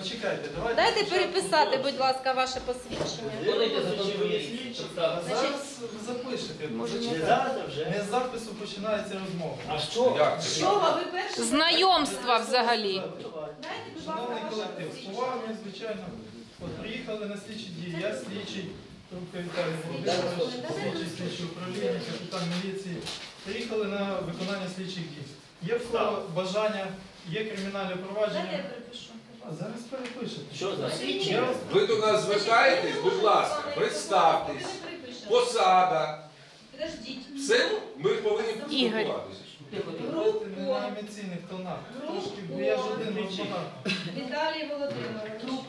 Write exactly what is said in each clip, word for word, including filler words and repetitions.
Почекайте, давайте. Дайте спочатку переписати, до- будь ласка, ваше посвідчення. А зараз ви запишете. Не зараз вже. Не з запису починається розмова. А що? Як З це? чого ви перші? Знайомства взагалі. Дайте, будь ласка, Шановний ваше колектив, з посвідчення. повагою, звичайно, от приїхали на слідчі дії, я слідчий, Трубка Віталій Володимирович, слідчий слідчий управління, капітан міліції. Приїхали на виконання слідчих дій. Є в кого бажання, є кримінальне Дайте я провадження. перепишу. А зараз перепишете. Що за Я свідчення? вас- Ви до нас звертаєтесь, будь ласка, представтесь, посада. Підождіть. Все, ми повинні Ігор. поспілкуватися. Давайте не на емоційних тонах. Трошки, бо я ж один вас багато. Віталій Володимирович. Трубка,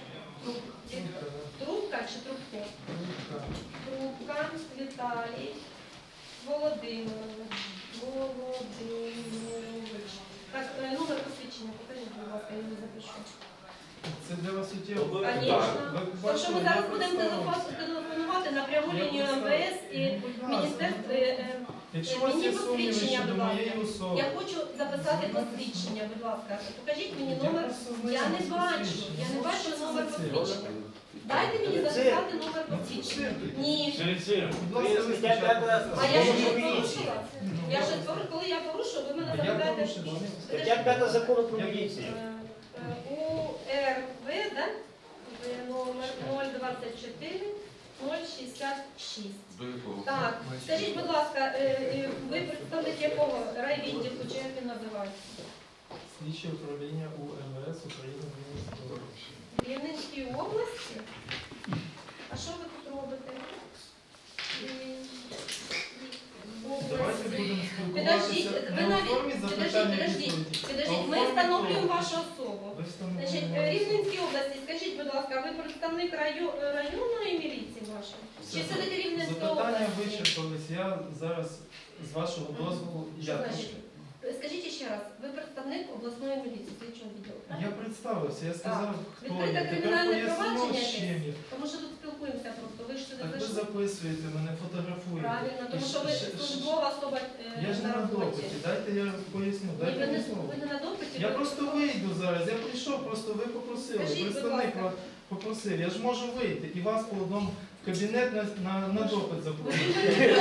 да. Трубка чи трубко? Трубка. Трубка Віталій Володимирович. Володимирович. Так, е, номер посвідчення, покажіть, будь ласка, я його запишу. Це для вас суттєво. Звісно. Ви Тому що бачили, ми зараз я будемо представив. телефонувати на пряму Я лінію представив. МВС і Будь ласка. Міністерство. е, е, Якщо у вас Мені є сумніви посвідчення, щодо будь ласка. моєї особи, Я хочу записати посвідчення, будь ласка. Покажіть мені Я номер. просто Я не знайомий з бачу. посвідченням. Я не Ну, бачу що це номер за це? посвідчення. Дайте мені записати номер посвідчення. Ні. Будь ласка, ви спочатку. А я ж не порушила. Я ж порушила. Коли я порушила, ви мене А я запитаєте. порушив. Стаття п'ята закону про міліцію. У Р В, да? Номер нуль двадцять чотири нуль шістдесят шість. Так, скажіть, будь ласка, е, е, ви представник якого райвідділку, чи як він називається? Слідче управління у МВС України в Міністерстві. В Рівненській області? А що ви тут робите? Е, Давайте області. будемо Підождіть, спілкуватися ви не у навіть, формі підождіть, запитання і підождіть, відповіді. а підождіть, у ми формі встановлюємо того. вашу особу. Ви встановлюєте Значить, мою в Рівненській області, скажіть, будь ласка, ви представник раю, районної міліції вашої? Чи особу. все-таки Рівненської Запитання області? вичерпались. Я зараз з вашого дозволу, Що я значить? Скажіть ще раз, ви представник обласної міліції, слідчого відділу, Я правильно? представився, я сказав, хто Відкрите я. Тепер кримінальне поясню, провадження з чим я. Тому що тут спілкуємося просто, ви ж сюди Так ви зайшли. записуєте, мене фотографуєте. Правильно, І тому що ви ще- ще- службова особа е, Я ж не на роботі. допиті, дайте я поясню, Ні, дайте ви не, мені слово. ви не на допиті. Я ви- просто вийду зараз, я прийшов, просто ви попросили, Скажіть, будь представник ласка. вас попросив, я ж можу вийти і вас по одному в кабінет на, на, на допит запросити.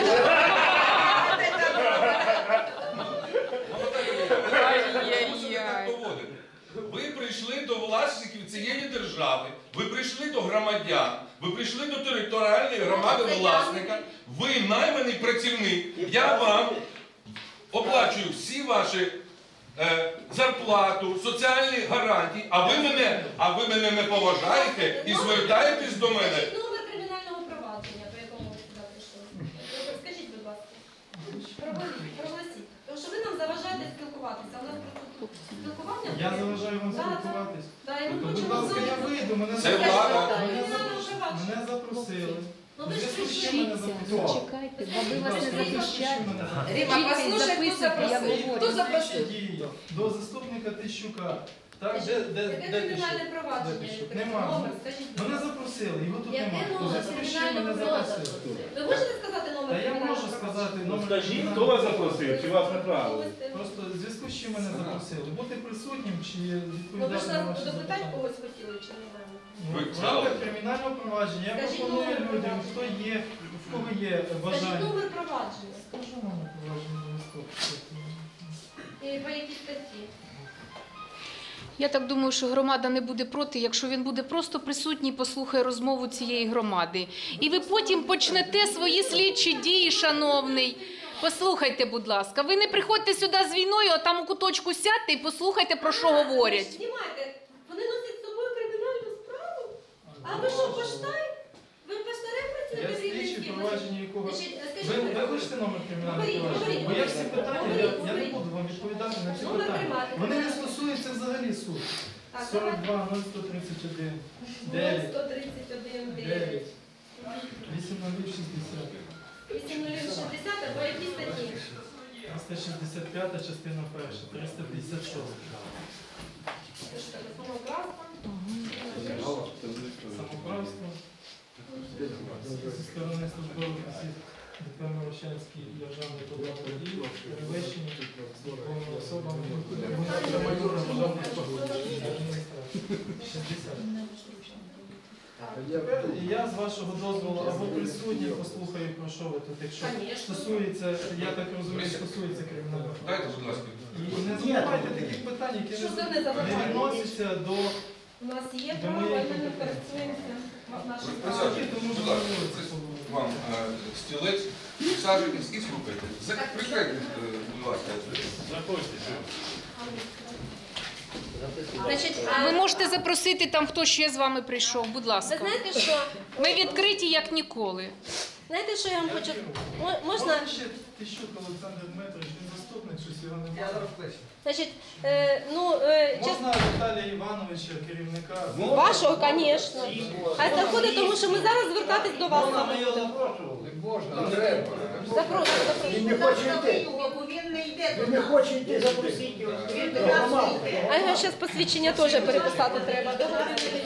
Ви прийшли до власників цієї держави, ви прийшли до громадян, ви прийшли до територіальної громади власника, ви найманий працівник, я вам оплачую всі ваші е, зарплату, соціальні гарантії, а ви мене, а ви мене не поважаєте і звертаєтесь до мене. Скажіть номер кримінального провадження, по якому ви сюди прийшли. Скажіть, будь ласка. Проголосіть, проголосіть. Тому що ви нам заважаєте спілкуватися. У нас просто спілкування. Я заважаю вам Да, да. спілкуватись. Да, і ми То, будь хочемо ласка, я знати. вийду, мене Це запросили. влада. Мене Кримінального запро- провадження. Мене запросили. Ну ви ж Зв'язку з прийшли. чим мене запросили? Чекайте, баби Будь вас ласка, не ви запишіть захищають. мене. Рима, послухай, хто запросив? Хто запросив? Дії до заступника Тищука. Так, де, де, Яке де кримінальне Тищук? провадження? Де Тищук? Яке Нема. номер? Скажіть, будь Мене ласка. запросили, його тут Яке немає. номер Зв'язку з чим мене кримінального запросили? провадження? Ви можете сказати номер Та я кримінального можу провадження? сказати номер. Скажіть, кримінального хто вас провадження. запросив, чи вас направили? Просто в зв'язку з чим мене запросили? Бути присутнім чи Ну ви ж відповідати на нас ваші допитати запитання? когось хотіли, чи не знаю? Ну, Ви в взяли? рамках кримінального провадження я Скажіть пропоную номер людям, провадження. хто є, в кого є Скажіть бажання. номер провадження. Скажу номер провадження листок. І по якій статті? Я так думаю, що громада не буде проти, якщо він буде просто присутній, послухає розмову цієї громади. І ви потім почнете свої слідчі дії, шановний. Послухайте, будь ласка, ви не приходьте сюди з війною, а там у куточку сядьте і послухайте, про що говорять. Знімайте. Вони носять з собою кримінальну справу? А ви що, поштар? Ви поштарем Я працюєте в слідчі Рівненській провадження області? якого. Значить, Ви, скажіть, ви хочете номер кримінального Говоріть, провадження? говоріть, Бо я всі питання, я, говоріть, я не говоріть. буду вам відповідати на ці Номер питання. приймати. Вони не стосуються взагалі суд. Так, сорок два нуль сто тридцять один дев'ять сто тридцять один дев'ять. дев'ять вісім нуль шістдесят вісім нуль шістдесят, або які статті? триста шістдесят п'ята частина перша, триста п'ятдесят шоста. Самоправство. Самоправство зі сторони службових осіб ді пе Мирошенський державний подав водій, перевищені службовими особами майора державної адміністрації. шістдесят. Тепер я з вашого дозволу або присутній послухаю, про що ви тут, якщо Конечно. стосується, я так розумію, стосується кримінального. Дайте, будь ласка. І не забувайте таких питань, які Що це не не забувайте? відносяться до У нас є До право, моєї і ми користуємося нашим правом. Присаджуйтесь, тому будь що ласка, ми прис- вам е, стілець, присаджуйтесь і слухайте. За- Прикрийте, е, будь ласка. Значить, Ви а, можете запросити там, хто ще з вами прийшов, будь ви ласка. знаєте, що? Ми відкриті, як ніколи. Знаєте, що я вам хочу? Мо- Можна? Можна ще Тищук Олександр Дмитрович, він заступник, щось його немає. Значить, е, ну, е, чесно, Можна Віталія Івановича, керівника. вашого, звісно. Хай заходить, тому що ми зараз звертатись до вас саме його будемо. запрошували. Запрошую, Він запрошую. не хоче йти. Він не хоче йти, запросіть його. А його зараз посвідчення теж переписати треба. да?